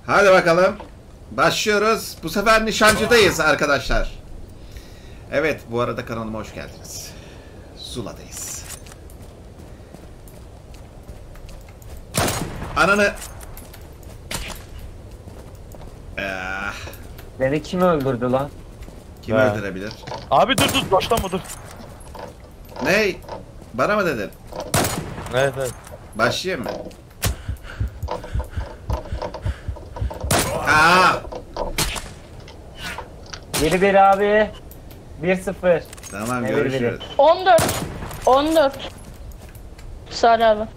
Hadi bakalım. Başlıyoruz. Bu sefer nişancıdayız arkadaşlar. Evet, bu arada kanalıma hoş geldiniz. Zula'dayız. Ananı... Beni kim öldürdü lan? Kim öldürebilir? Abi dur başlama dur. Ney? Bana mı dedin? Evet. Başlayayım mı? Aa! 1-1 abi. 1-0. Tamam, Ne görüşürüz. 14. Salih abi.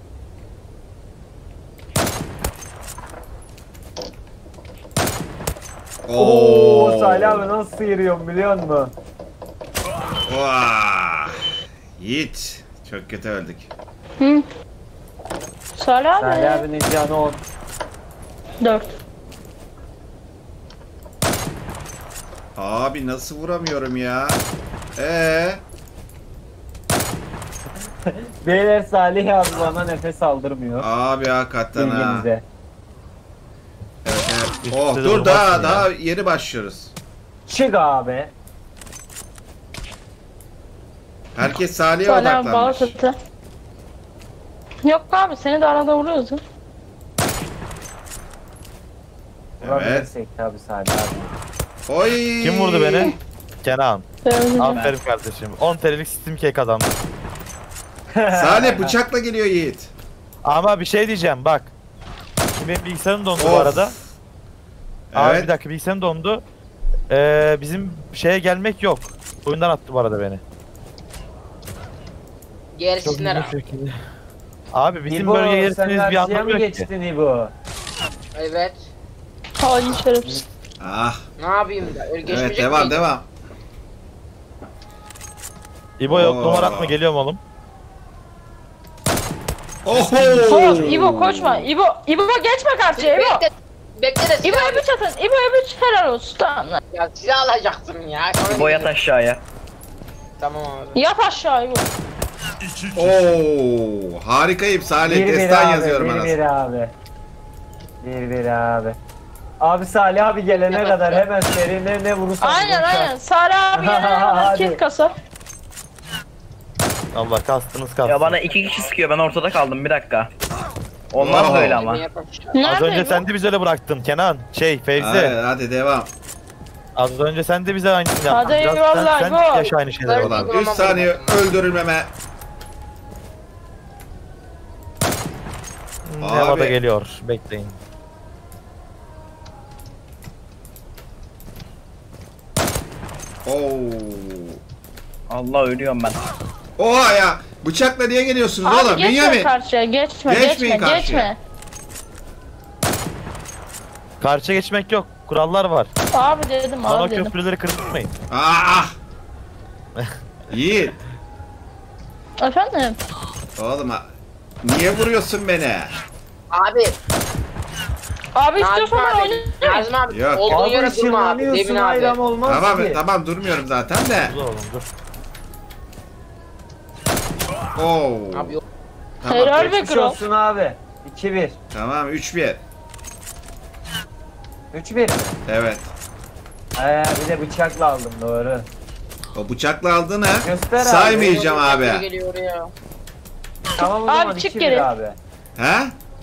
Oo, Salih abi nasıl sıyırıyorum biliyor musun? Vah! Yiğit. Çok kötü öldük. Hı. Salih abi. Salih abinin canı 10. 4. Abi nasıl vuramıyorum ya? Beyler Salih abi bana nefes aldırmıyor. Abi hakikaten ha. Bilginize. Evet. Oh, Üstte de dur vurmazsın ya. daha yeni başlıyoruz. Çık abi. Herkes Salih'e Salih abi bal odaklanmış. satı. Yok abi seni de arada vuruyoruz ya. Evet. Vurabilirsek tabi Salih abi. Oy! Kim vurdu beni? Kenan. Sevinirim. Aferin kardeşim. 10 TL'lik Steam Cake kazandım. Salih bıçakla geliyor Yiğit. Ama bir şey diyeceğim bak. Şimdi benim bilgisayarım dondu bu Of. arada. Abi Evet. bir dakika bilgisayarım dondu. Bizim şeye gelmek yok. Oyundan attı bu arada beni. Gelsinler abi. şekilde. Abi bizim İbo, bölgeye sen gelirseniz bir karşıya anlamı mı yok ki. geçtin İbo? Evet. Hain şerefsiz. Ah. Ne yapayım da? Öyle Evet, geçmeyecek devam miydim? devam. İbo yok Oo. numara atma geliyorum oğlum. Oho! Of İbo koşma. İbo geçme karşıya İbo. Bekle de İbo silah, öbüç atın. İbo öbüç helal olsun. Tamam lan. ya silah alacaktım ya. Sonra Boyat aşağıya. Tamam abi. Yat aşağı İbo. Oo! Harikayım Salih. 1-1 Destan abi. yazıyorum 1-1 arasına. abi. 1-1 abi. Abi Salih abi gelene Evet, kadar evet. hemen seri ne vurursan Aynen. Salih abi gelene kadar Hadi. kill kasar. Allah kastınız kastınız. Ya bana 2 kişi sıkıyor, ben ortada kaldım, bir dakika. Olmaz Wow. böyle ama. Nerede Az önce İbo? sen de bize öyle bıraktın Kenan. Fevzi. Hadi devam. Az önce sen de bize aynısını yaptın. Hadi Biraz eyvallah, sen İbo. yaşa aynı şeyleri. Hadi. Ulan 3 saniye öldürülmeme. Nevada Abi. geliyor. Bekleyin. Oo! Allah, ölüyorum ben. Oha ya! Bıçakla niye geliyorsunuz Abi oğlum? geçme Bünyamin! karşıya geçme Geçmeyin karşıya. geçme. Karşıya geçmek yok. Kurallar var. Abi dedim Bana abi dedim. köprüleri kırpmayın. Ah! Yiğit! Efendim? Oğlum niye vuruyorsun beni? Abi. Abi Nazım istiyorsan ben abi. oynayayım. Nazım abi. Yok. Olduğun Abi yere durma abi. ışınlanıyorsun Demin abi. ayram olmaz Tamam ki. tamam durmuyorum zaten de. Dur oğlum dur. Oo. Abi yok. Tamam, Helal be Geçmiş kral. olsun abi. 2-1. tamam 3-1. 3-1 mi? Evet. Bir de bıçakla aldım doğru. O bıçakla aldığını Göster abi. saymayacağım Biri abi. geliyor ya. Tamam o Abi zaman çık 2-1 geri. abi. He?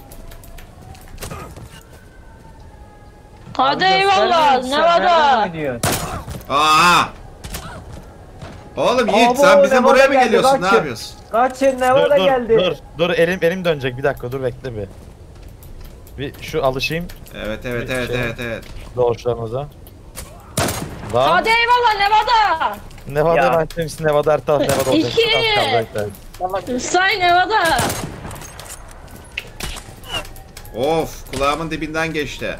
Hadi Abi eyvallah. göstermiyorsun sen, nereden Nevada. oynuyorsun? Aa! Oğlum Yiğit Abo, sen bizim Nevada buraya mı geldi, geliyorsun? Ne kaçın. yapıyorsun? Kaçın Dur Nevada dur geldi. dur elim dönecek bir dakika dur bekle bir. Bir şu alışayım Evet evet Bir evet şey. evet. doğuşlarınıza. Lan Hadi eyvallah Nevada. Nevada Ya. ben demişsin Nevada her taraf Nevada olacak. İki. Az kaldı, bekle. Vallahi Say Nevada. Of kulağımın dibinden geçti.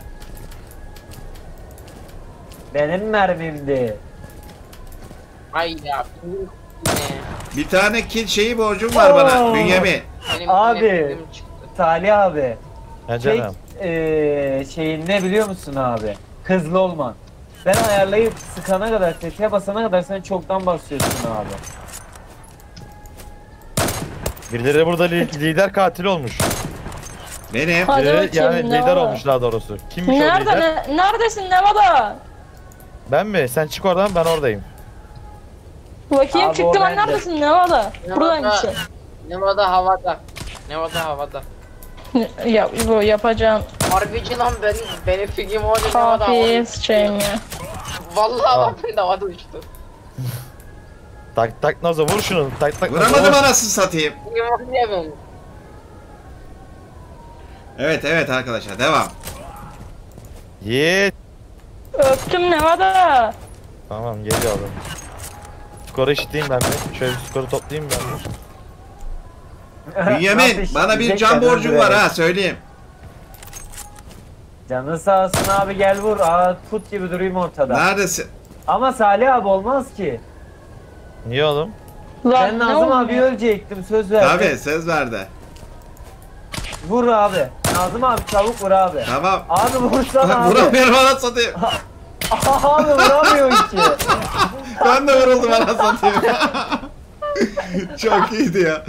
Benim mermimdi. ay ya. Ne? Bir tane kill şeyi borcum var bana. Oo. Bünyamin. Benim Abi. nefretim çıktı. Salih abi. Ha Şey, canım. şeyin ne biliyor musun abi? Hızlı olman. Ben ayarlayıp sıkana kadar, tetiğe basana kadar sen çoktan basıyorsun abi. Birileri burada lider katil olmuş. Benim. Hadi bakayım, Yani ne lider var? olmuş daha doğrusu. Kimmiş o Nerede? lider? Neredesin Nevada? Ben mi? Sen çık oradan, ben oradayım. Bakayım Abi, çıktım o ben bende. neredesin Nevada? Nevada. Buradaymışsın. Nevada havada. Nevada havada. Ya bu yapacağım. Harbici lan beni figim oldu Nevada havada. Hafif şeyim ya. Vallahi bak ben de havada uçtu. Tak tak Nazo, vur şunu. Tak tak Nazo, Vuramadım vur. anasını satayım. Figim oldu ya ben. Evet evet arkadaşlar devam. Yiğit. Öptüm Nevada. Tamam, geliyorum. Skoru eşitleyeyim ben bir. Şöyle bir skoru toplayayım ben bir. Bünyamin bana bir can borcum var ha söyleyeyim. Canın sağ olsun abi, gel vur. Aa, put gibi durayım ortada. Neredesin? Ama Salih abi olmaz ki. Niye oğlum? Ben Lan ne Nazım abi oldu? ölecektim, söz verdim. Tabii söz verdi. Vur abi. Nazım abi çabuk vur abi. Tamam. Abi vursana abi. Vuramıyorum anasını satayım. Abi vuramıyor ki. Ben de vuruldum anasını satayım. Çok iyiydi ya.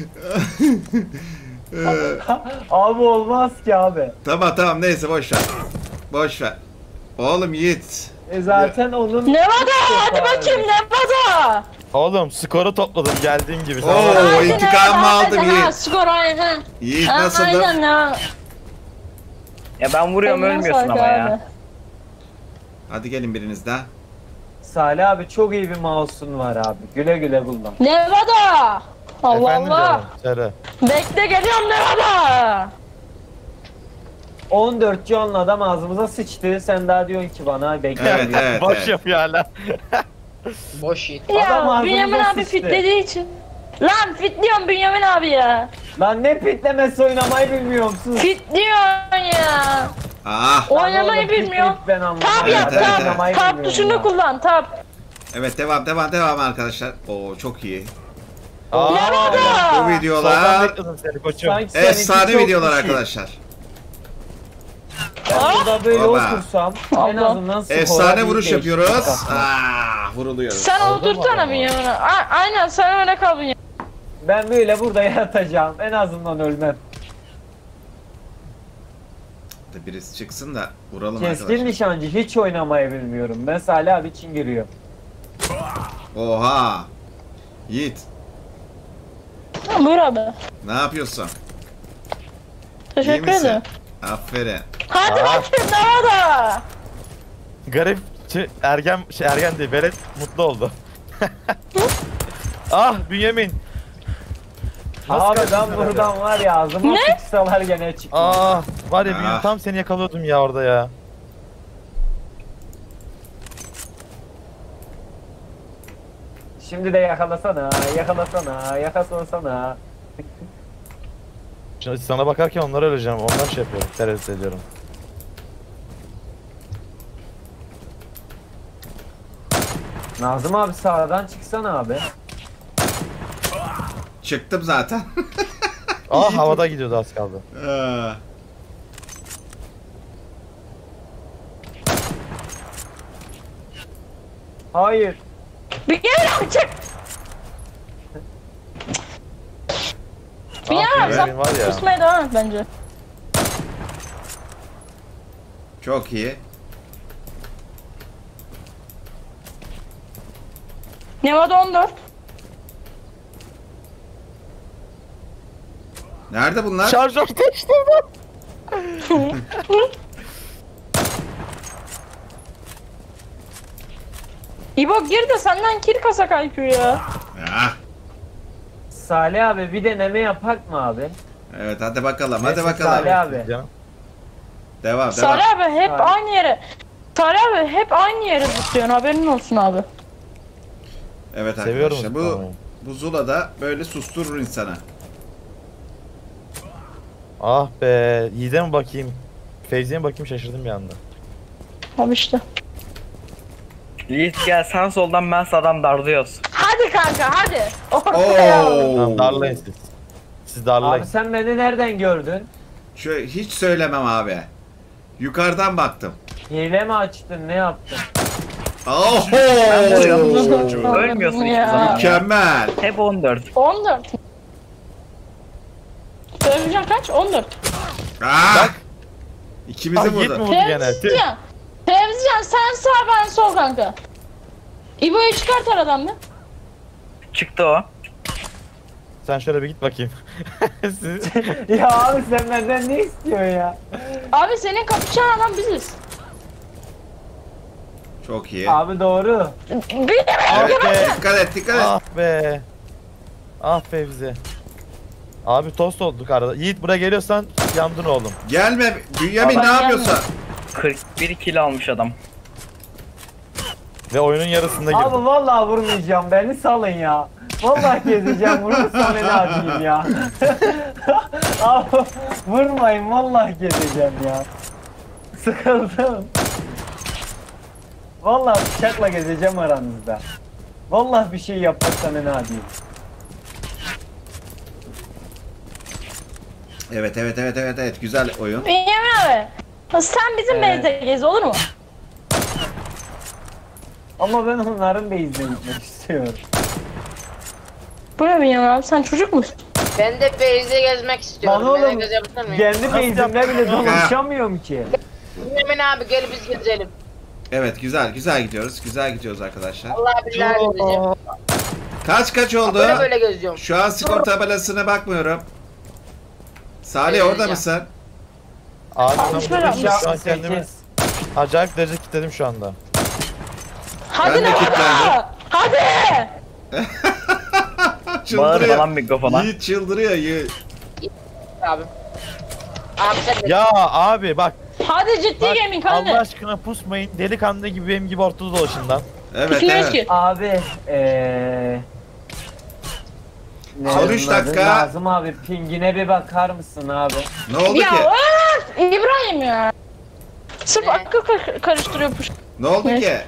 Abi olmaz ki abi. Tamam neyse boş ver. Boş ver. Oğlum Yiğit. Zaten onun... Nevada hadi bakayım Nevada. Oğlum skoru topladım geldiğim gibi. Oo Hadi intikamımı Nevada, aldım hadi, ha, Yiğit. skor aynen. Yiğit Ha, nasıldı? aynen Nevada. Ya ben vuruyorum Eline ölmüyorsun sağlık ama abi. ya. Hadi gelin biriniz daha. Salih abi çok iyi bir mouse'un var abi. Güle güle kullan. Nevada. Allah Efendim Allah. canım, söyle. Bekle geliyorum Nevada. 14 canlı adam ağzımıza sıçtı. Sen daha diyorsun ki bana bekle. Evet evet. Boş evet. yapıyor hala. Boş yiğit. Adam Ya ağzımıza Bünyamin abi sıçtı. fitlediği için. Lan fitliyorsun Bünyamin abi ya. Lan ne pitlemesi oynamayı bilmiyor musun? Fitliyorsun ya. Ah. Oynamayı bilmiyorum. Ben anlamadım. Tab Evet, yap evet, tab. evet. Oynamayı Tab bilmiyorum tuşunu ya. kullan tab. Evet devam arkadaşlar. Oo çok iyi. Aa, Bu Soldan videolar bekledim seni koçum. Sanki seninki efsane çok videolar düşük. arkadaşlar. Ben burada böyle Baba. otursam en Allah. azından skora Efsane bir vuruş değişiklik yapıyoruz. yapmam. Vuruluyoruz. Sen Oldu mu otursana ama? Bünyamin abi. Aynen sen öyle kal Bünyamin. Ben böyle burada yatacağım. En azından ölmem. Birisi çıksın da vuralım Keskin arkadaşlar. nişancı hiç oynamayı bilmiyorum. Ben Salih abi için giriyorum. Oha. Yiğit Buyur abi. ne yapıyorsun? İyi Teşekkür misin? ederim. Aferin. Hadi Aa. bakayım Nevada. Garip ergen ergen değil, velet mutlu oldu. Ah Bünyamin. Nasıl Abi kaçtın ben sen buradan var ya ağzıma Ne? sıçsalar gene çıkmaz. Ah var ya Ah. Bünyamin, tam seni yakalıyordum ya orada ya. Şimdi de yakalasana, yakalasana. Şimdi sana bakarken onları öleceğim. Ondan şey yapıyorum. Tereddüt ediyorum. Nazım abi sağdan çıksana abi. Çıktım zaten. Ah havada gidiyordu, az kaldı. Hayır. Bünyamin abi çık. Bünyamin Ah abi sen Bünyamin var ya. kusmaya devam et bence. Çok iyi. Nevada 14. Nerede bunlar? Şarjör değiştirdim. İbo gir de senden kill kasak IQ ya. Ah. Salih abi bir deneme yapak mı abi? Evet hadi bakalım Neyse, Salih abi. Canım. Devam. Salih abi hep Abi. aynı yere. Salih abi hep aynı yere zıplıyorsun haberin olsun abi. Evet Seviyorum arkadaşlar zıplamayı. bu Zula da böyle susturur insanı. Ah be. Yiğit'e mi bakayım? Feyzi'ye mi bakayım, şaşırdım bir anda. Abi işte. Yiğit gel sen soldan ben sağdan darlıyoruz. Hadi kanka hadi. Ortaya al. Oo. Tamam, darlayın siz. Siz darlayın. Abi sen beni nereden gördün? Şöyle hiç söylemem abi. Yukarıdan baktım. Hile mi açtın, ne yaptın? Oho! Ben vuruyorum. Ölmüyorsun hiçbir Ya. zaman. Mükemmel. Hep 14. 14. Söyleyeceğim kaç? 14. Aa! Bak. İkimizi Yiğit mi vurdu. vurdu gene? Tüh. Temizcan. Temizcan sen sağ ben sol kanka. İbo'yu çıkart aradan mı? Çıktı o. Sen şöyle bir git bakayım. Siz... Ya abi sen benden ne istiyorsun ya? Abi senin kapışan adam biziz. Çok iyi. Abi doğru. Bir Evet, be. dikkat et, dikkat et. Ah be. Ah be bize. Abi tost olduk arada. Yiğit buraya geliyorsan yandın oğlum. Gelme. Bünyamin Abi, ne yapıyorsun? 41 kilo almış adam. Ve oyunun yarısında girdim. Abi vallahi vurmayacağım. Beni salın ya. Vallahi gezeceğim. Vurursam ne yapayım ya? Abi vurmayın. Vallahi gezeceğim ya. Sıkıldım. Vallahi bıçakla gezeceğim aranızda. Vallahi bir şey yapmazsan ne yapayım? Evet. Güzel oyun. Bünyamin abi. Sen bizim Evet. base'e gez olur mu? Ama ben onların base'ine gitmek istiyorum. Bu ne Bünyamin abi sen çocuk musun? Ben de Beyze gezmek istiyorum. Lan Beni oğlum, gezebilir miyim? kendi base'imde bile dolaşamıyorum ki. Bünyamin abi gel biz gezelim. Evet, güzel gidiyoruz. Güzel gidiyoruz arkadaşlar. Allah billahi gezeceğim. Kaç oldu? Böyle böyle geziyorum. Şu an skor tabelasına bakmıyorum. Salih orada mısın? Abi Altmış ben böyle burada şu an 68. kendimi acayip derece kilitledim şu anda. Hadi Ben de lan! kilitlendim. Hadi! Bağır Çıldırıyor. falan mikrofona. Yiğit çıldırıyor Yiğit. Abi. Abi sen de. Ya abi bak, Hadi ciddi bak gaming hadi. Allah aşkına pusmayın. Delikanlı gibi benim gibi ortada dolaşın lan. Evet Bitmiyoruz evet. ki. Abi ne Son üç onun adı? dakika. Lazım abi pingine bir bakar mısın abi? Ne oldu Ya ki? İbrahim ya. Sırf Ne? akıl karıştırıyor puş. Ne oldu Ne? ki?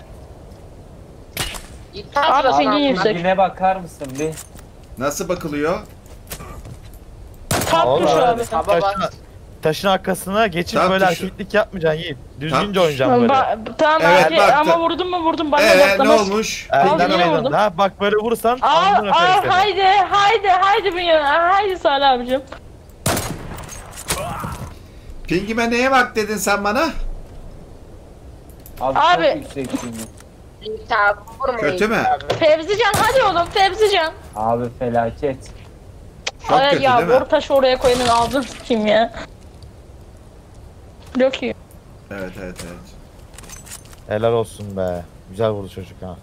Git Abi abi, pingin yüksek. Pingine bakar mısın bir? Nasıl bakılıyor? Tap Oğlum, tuş abi. Baba bak. Taşın arkasına geçip Tam böyle tuşu. hareketlik yapmayacaksın Yiğit. Düzgünce Tam- oynayacaksın böyle. Tamam Evet, hadi baktım. ama vurdum mu vurdum bana Ne odaklamaz. olmuş? Elinden yine oynadın. vurdum. Ha bak böyle vurursan Aa, alnını öperim seni. haydi Bünyamin. Haydi Salih abicim. Pingime neye bak dedin sen bana? Abi, Abi. çok yüksek pingi. Git abi vurma. Kötü Yiğit mü? abi. Fevzican hadi oğlum Fevzican. Abi felaket. Çok Ay kötü ya değil mi? boru taşı oraya koyanın ağzını sikeyim ya. Yok iyi. Evet. Helal olsun be. Güzel vurdu çocuk ha.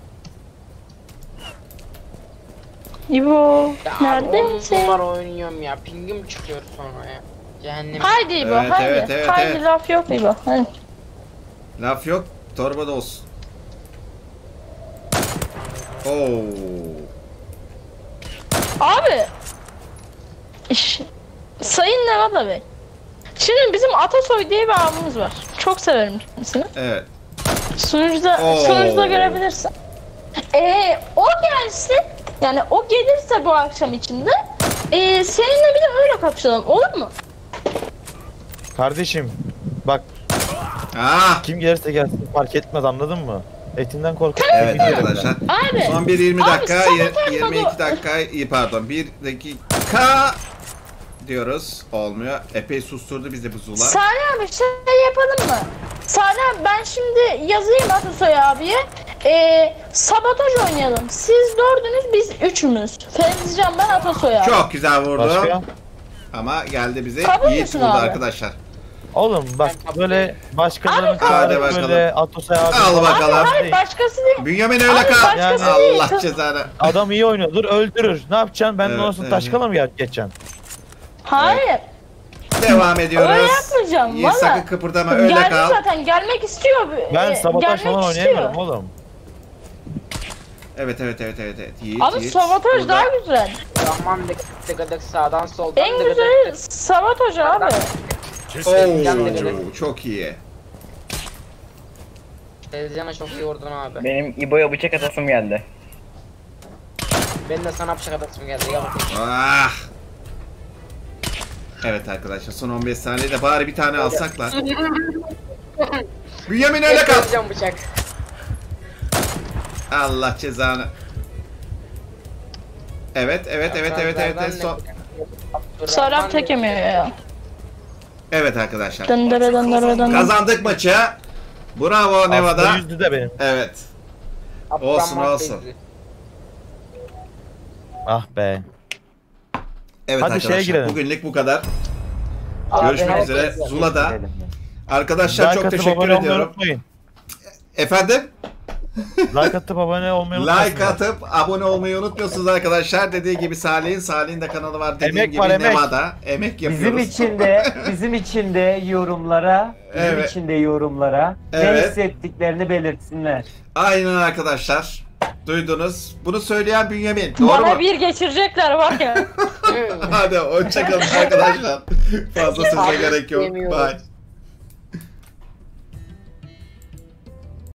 İbo Ya abi 10 neredesin? numara oynuyorum ya. Pingim çıkıyor sonra ya. Cehennem. Haydi İbo Evet, haydi. evet, haydi evet. laf yok İbo. Hadi. Laf yok, torbada olsun. Oo. Abi. Sayın Nevada Bey. Şimdi bizim Atasoy diye bir abimiz var. Çok severim kendisini. Evet. Sunucuda, Oo. sunucuda görebilirsin. O gelsin. Yani o gelirse bu akşam içinde. Seninle bir de öyle kapışalım. Olur mu? Kardeşim bak, Ah. kim gelirse gelsin fark etmez, anladın mı? Etinden korkup Evet arkadaşlar. Abi. Son bir 20 Abi, dakika, sabotaj 22 modu- dakika, pardon 1 dakika diyoruz. Olmuyor. Epey susturdu bizi bu zular. Salih abi şey yapalım mı? Salih abi ben şimdi yazayım Atasoy abiye. Sabotaj oynayalım. Siz dördünüz biz üçümüz. Fevzican ben Atasoy abi. Çok güzel vurdu. Başka? Ama geldi bize. Kabul Yiğit müsün vurdu abi? arkadaşlar. Oğlum bak Ben böyle başkalarının Abi, çağırıp bakalım. böyle Atos'a abi. Al bakalım. Hayır başkası değil. Bünyamin öyle Abi, kal. başkası Yani- değil. Allah cezanı. Adam iyi oynuyordur, öldürür. Ne yapacaksın? Ben de Evet, olsun evet. taşkala mı geçeceksin? Hayır. Devam ediyoruz. Öyle yapmayacağım, Yiğit valla. sakın kıpırdama, öyle Geldi kal. zaten gelmek istiyor. Ben sabotaj gelmek falan istiyor. oynayamıyorum oğlum. Evet. Yiğit, Abi Yiğit. sabotaj Burada. daha güzel. Rahman dık sağdan soldan En dık güzeli sabotaj abi. Oo, çok iyi. Tezcan'a çok iyi vurdun abi. Benim İbo'ya bıçak atasım geldi. Ben de sana bıçak atasım geldi. Gel bakayım. Ah. Evet arkadaşlar, son 15 saniyede bari bir tane alsaklar. Bünyamin öyle kal. Tezcan bıçak. Allah cezanı. Evet. Son. Sarap tek yemiyor ya. Evet arkadaşlar. Döndüre döndüre döndüre. Kazandık maçı. Bravo Nevada. Aslında yüzdü de benim. Evet. Abdurrahman Olsun, olsun. Fevzi. Ah be. Evet Hadi şeye arkadaşlar. girelim. Bugünlük bu kadar. Abi, Görüşmek herkes üzere. yazıyor. Zula'da. Gidelim ya. Arkadaşlar Like çok atıp teşekkür abone olmayı ediyorum. unutmayın. Efendim? Like atıp abone olmayı unutmayın. Like atıp abone olmayı unutmuyorsunuz arkadaşlar. Dediği gibi Salih'in de kanalı var. Dediğim Emek gibi var, emek. Nevada. Emek yapıyoruz. Bizim için de yorumlara, Evet. ne Evet. hissettiklerini belirtsinler. Aynen arkadaşlar. Duydunuz. Bunu söyleyen Bünyamin. Doğru Bana mu? bir geçirecekler var ya. Hadi hoşçakalın arkadaşlar. Fazla söze Abi, gerek yok. yemiyorum. Bye.